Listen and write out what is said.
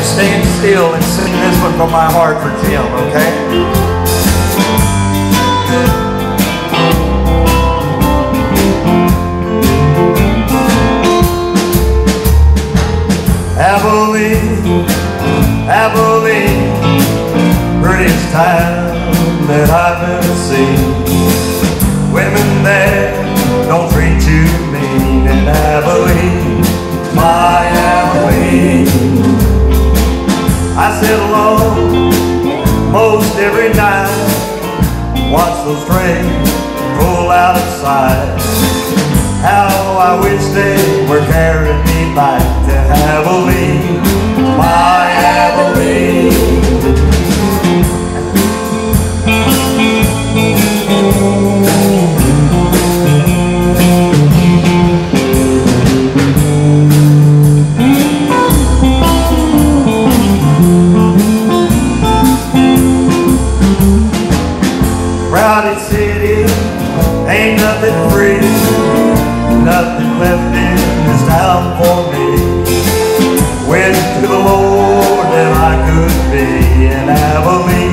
and stand still and sing this one from my heart for Jim, okay? Abilene, Abilene, prettiest town that I've ever seen. Women there don't treat you mean in Abilene, my Abilene. I sit alone most every night, watch those trains pull out of sight. How I wish they were carrying me back to Abilene, my Abilene. Crowded city, ain't nothing free, nothing left in this town for me. Wish to the Lord that I could be in Abilene,